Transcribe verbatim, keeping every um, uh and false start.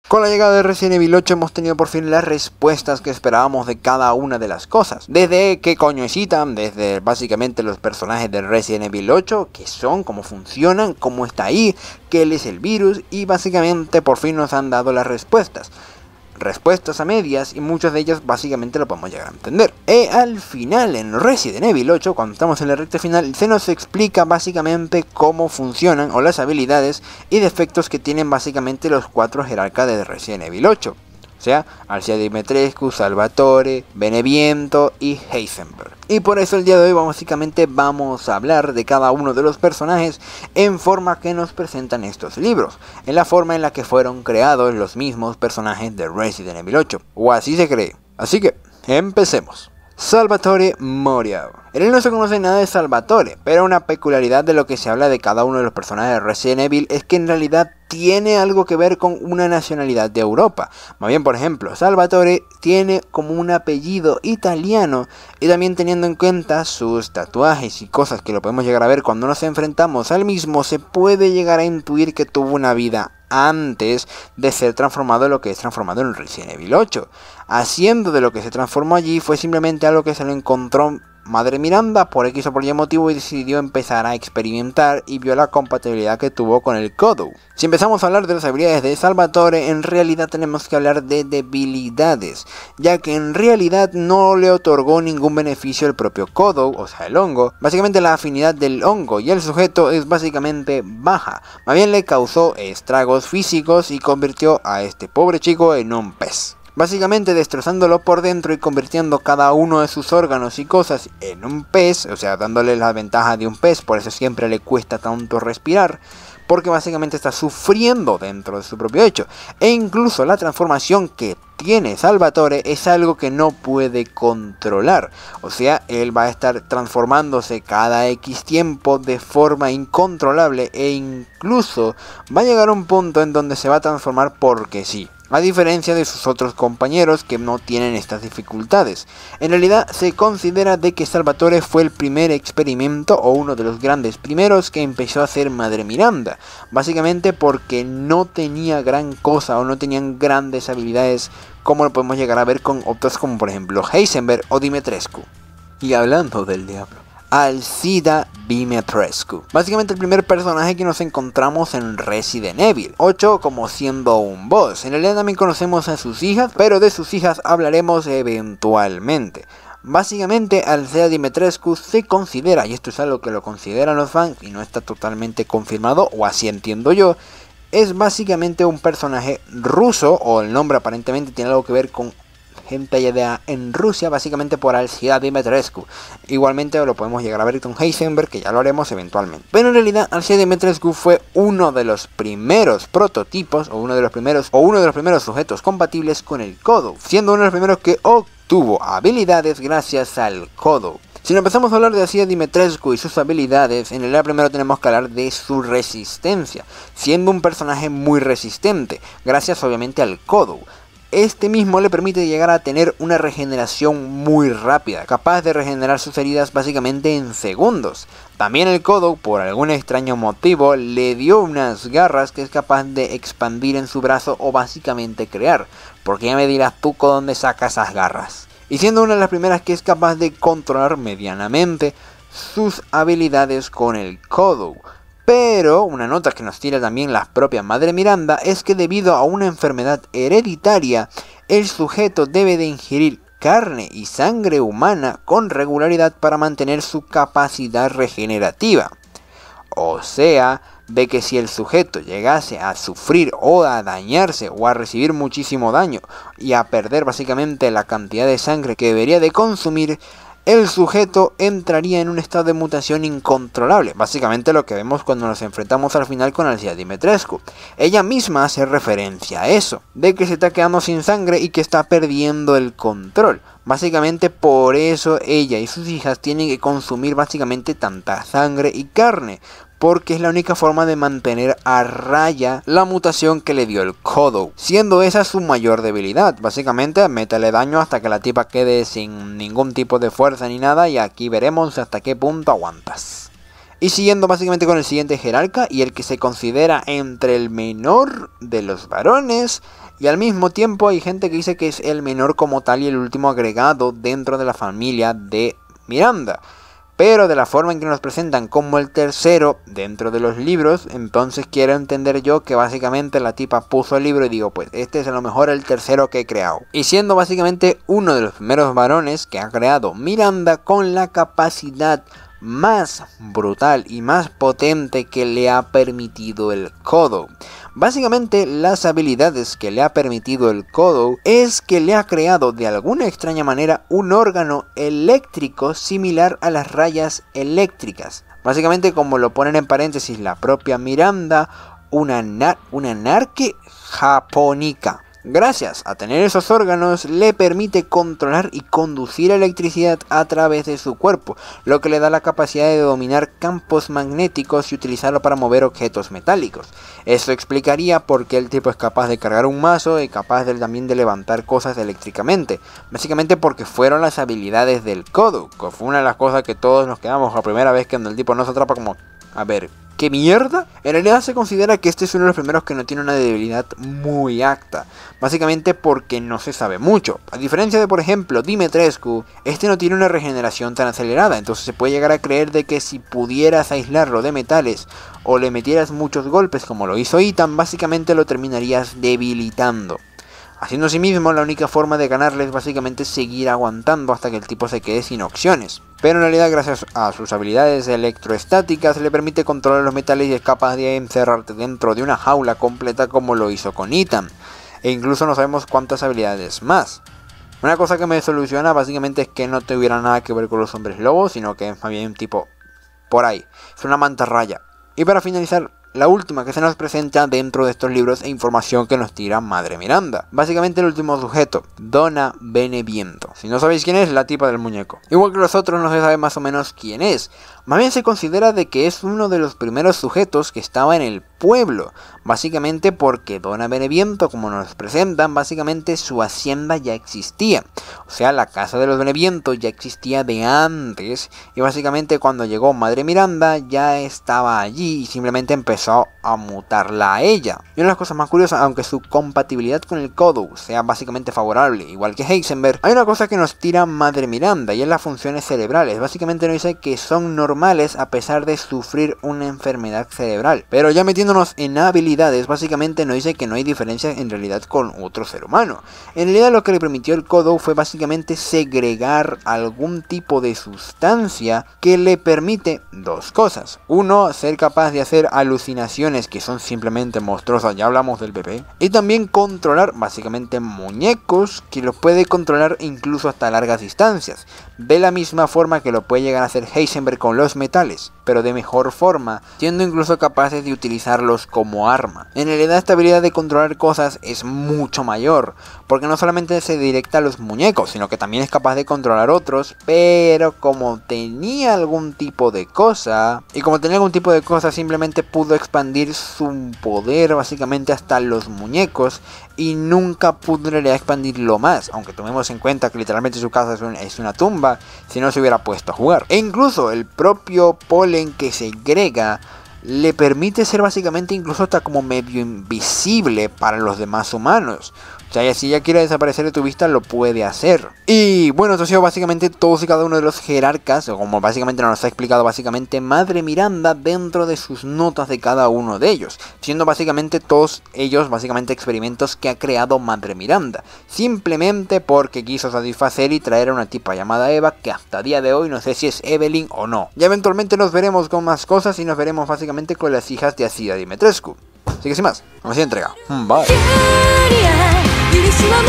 Con la llegada de Resident Evil ocho hemos tenido por fin las respuestas que esperábamos de cada una de las cosas. Desde qué coño es Ethan, desde básicamente los personajes de Resident Evil ocho, qué son, cómo funcionan, cómo está ahí, qué es el virus, y básicamente por fin nos han dado las respuestas. Respuestas a medias, y muchas de ellas básicamente lo podemos llegar a entender. Y al final, en Resident Evil ocho, cuando estamos en la recta final, se nos explica básicamente cómo funcionan o las habilidades y defectos que tienen básicamente los cuatro jerarcas de Resident Evil ocho. O sea, Alcea Dimitrescu, Salvatore, Beneviento y Heisenberg. Y por eso el día de hoy básicamente vamos a hablar de cada uno de los personajes en forma que nos presentan estos libros, en la forma en la que fueron creados los mismos personajes de Resident Evil ocho, o así se cree. Así que, empecemos. Salvatore Moria. En él no se conoce nada de Salvatore, pero una peculiaridad de lo que se habla de cada uno de los personajes de Resident Evil es que en realidad tiene algo que ver con una nacionalidad de Europa. Más bien, por ejemplo, Salvatore tiene como un apellido italiano, y también teniendo en cuenta sus tatuajes y cosas que lo podemos llegar a ver cuando nos enfrentamos al mismo, se puede llegar a intuir que tuvo una vida antes de ser transformado en lo que es transformado en Resident Evil ocho. Haciendo de lo que se transformó allí fue simplemente algo que se lo encontró Madre Miranda por X o por Y motivo y decidió empezar a experimentar y vio la compatibilidad que tuvo con el Kodo. Si empezamos a hablar de las habilidades de Salvatore, en realidad tenemos que hablar de debilidades, ya que en realidad no le otorgó ningún beneficio el propio Kodo, o sea el hongo. Básicamente la afinidad del hongo y el sujeto es básicamente baja, más bien le causó estragos físicos y convirtió a este pobre chico en un pez. Básicamente destrozándolo por dentro y convirtiendo cada uno de sus órganos y cosas en un pez, o sea, dándole la ventaja de un pez, por eso siempre le cuesta tanto respirar, porque básicamente está sufriendo dentro de su propio hecho. E incluso la transformación que tiene Salvatore es algo que no puede controlar, o sea, él va a estar transformándose cada X tiempo de forma incontrolable e incluso va a llegar a un punto en donde se va a transformar porque sí. A diferencia de sus otros compañeros que no tienen estas dificultades. En realidad se considera de que Salvatore fue el primer experimento o uno de los grandes primeros que empezó a hacer Madre Miranda. Básicamente porque no tenía gran cosa o no tenían grandes habilidades como lo podemos llegar a ver con otros como por ejemplo Heisenberg o Dimitrescu. Y hablando del diablo, Alcida Dimitrescu. Básicamente el primer personaje que nos encontramos en Resident Evil ocho como siendo un boss. En realidad también conocemos a sus hijas, pero de sus hijas hablaremos eventualmente. Básicamente Alcea Dimitrescu se considera, y esto es algo que lo consideran los fans y no está totalmente confirmado, o así entiendo yo, es básicamente un personaje ruso, o el nombre aparentemente tiene algo que ver con gente allá en Rusia, básicamente por Alcea Dimitrescu. Igualmente lo podemos llegar a ver con Heisenberg, que ya lo haremos eventualmente. Pero en realidad Alcea Dimitrescu fue uno de los primeros prototipos, o uno de los primeros, o uno de los primeros sujetos compatibles con el Kodo, siendo uno de los primeros que obtuvo habilidades gracias al Kodo. Si nos empezamos a hablar de Alcea Dimitrescu y sus habilidades, en realidad primero tenemos que hablar de su resistencia, siendo un personaje muy resistente, gracias obviamente al Kodo. Este mismo le permite llegar a tener una regeneración muy rápida, capaz de regenerar sus heridas básicamente en segundos. También el Kodo, por algún extraño motivo, le dio unas garras que es capaz de expandir en su brazo o básicamente crear, porque ya me dirás tú con dónde saca esas garras. Y siendo una de las primeras que es capaz de controlar medianamente sus habilidades con el Kodo. Pero una nota que nos tira también la propia Madre Miranda es que debido a una enfermedad hereditaria, el sujeto debe de ingerir carne y sangre humana con regularidad para mantener su capacidad regenerativa. O sea, de que si el sujeto llegase a sufrir o a dañarse o a recibir muchísimo daño y a perder básicamente la cantidad de sangre que debería de consumir, el sujeto entraría en un estado de mutación incontrolable. Básicamente lo que vemos cuando nos enfrentamos al final con Alcea Dimitrescu. Ella misma hace referencia a eso, de que se está quedando sin sangre y que está perdiendo el control. Básicamente por eso ella y sus hijas tienen que consumir básicamente tanta sangre y carne, porque es la única forma de mantener a raya la mutación que le dio el Kodo, siendo esa su mayor debilidad. Básicamente métele daño hasta que la tipa quede sin ningún tipo de fuerza ni nada, y aquí veremos hasta qué punto aguantas. Y siguiendo básicamente con el siguiente jerarca, y el que se considera entre el menor de los varones, Y al mismo tiempo hay gente que dice que es el menor como tal y el último agregado dentro de la familia de Miranda. Pero de la forma en que nos presentan como el tercero dentro de los libros, entonces quiero entender yo que básicamente la tipa puso el libro y digo, pues este es a lo mejor el tercero que he creado. Y siendo básicamente uno de los primeros varones que ha creado Miranda con la capacidad más brutal y más potente que le ha permitido el Kodo. Básicamente las habilidades que le ha permitido el Kodo es que le ha creado de alguna extraña manera un órgano eléctrico similar a las rayas eléctricas. Básicamente, como lo ponen en paréntesis la propia Miranda, una, nar una narque japónica. Gracias a tener esos órganos, le permite controlar y conducir electricidad a través de su cuerpo, lo que le da la capacidad de dominar campos magnéticos y utilizarlo para mover objetos metálicos. Esto explicaría por qué el tipo es capaz de cargar un mazo y capaz de, también de levantar cosas eléctricamente. Básicamente porque fueron las habilidades del Kodo, que fue una de las cosas que todos nos quedamos la primera vez que el tipo nos atrapa como, a ver, ¿qué mierda? En realidad se considera que este es uno de los primeros que no tiene una debilidad muy alta. Básicamente porque no se sabe mucho. A diferencia de, por ejemplo, Dimitrescu, este no tiene una regeneración tan acelerada. Entonces se puede llegar a creer de que si pudieras aislarlo de metales o le metieras muchos golpes como lo hizo Ethan, básicamente lo terminarías debilitando. Haciendo así mismo, la única forma de ganarle es básicamente seguir aguantando hasta que el tipo se quede sin opciones. Pero en realidad, gracias a sus habilidades electroestáticas, le permite controlar los metales y es capaz de encerrarte dentro de una jaula completa como lo hizo con Ethan. E incluso no sabemos cuántas habilidades más. Una cosa que me soluciona básicamente es que no tuviera nada que ver con los hombres lobos, sino que es más bien un tipo por ahí. Es una mantarraya. Y para finalizar, la última que se nos presenta dentro de estos libros e información que nos tira Madre Miranda. Básicamente el último sujeto, Donna Beneviento. Si no sabéis quién es, la tipa del muñeco. Igual que los otros, no se sabe más o menos quién es. Más bien se considera de que es uno de los primeros sujetos que estaba en el pueblo. Básicamente porque Donna Beneviento, como nos presentan, básicamente su hacienda ya existía. O sea, la casa de los Beneviento ya existía de antes. Y básicamente cuando llegó Madre Miranda ya estaba allí y simplemente empezó a mutarla a ella. Y una de las cosas más curiosas, aunque su compatibilidad con el Kodo sea básicamente favorable, igual que Heisenberg, hay una cosa que nos tira Madre Miranda y es las funciones cerebrales. Básicamente nos dice que son normales a pesar de sufrir una enfermedad cerebral. Pero ya metiéndonos en habilidades, básicamente nos dice que no hay diferencia en realidad con otro ser humano. En realidad lo que le permitió el Kodo fue básicamente segregar algún tipo de sustancia que le permite dos cosas. Uno, ser capaz de hacer alucinaciones que son simplemente monstruosas, ya hablamos del bebé. Y también controlar básicamente muñecos que los puede controlar incluso hasta largas distancias. De la misma forma que lo puede llegar a hacer Heisenberg con los metales, pero de mejor forma, siendo incluso capaces de utilizarlos como arma. En realidad esta habilidad de controlar cosas es mucho mayor, porque no solamente se directa a los muñecos, sino que también es capaz de controlar otros, pero como tenía algún tipo de cosa, y como tenía algún tipo de cosa simplemente pudo expandir su poder básicamente hasta los muñecos, y nunca pudo en realidad expandirlo más, aunque tomemos en cuenta que literalmente su casa es, un, es una tumba, si no se hubiera puesto a jugar. E incluso el propio polen que segrega le permite ser básicamente incluso hasta como medio invisible para los demás humanos. O sea, si ya quiere desaparecer de tu vista, lo puede hacer. Y bueno, esto ha sido básicamente todos y cada uno de los jerarcas, o como básicamente nos ha explicado básicamente Madre Miranda dentro de sus notas de cada uno de ellos. Siendo básicamente todos ellos básicamente experimentos que ha creado Madre Miranda. Simplemente porque quiso satisfacer y traer a una tipa llamada Eva, que hasta día de hoy no sé si es Evelyn o no. Ya eventualmente nos veremos con más cosas y nos veremos básicamente con las hijas de Asida Dimitrescu. Así que sin más, vamos a entrega. Bye.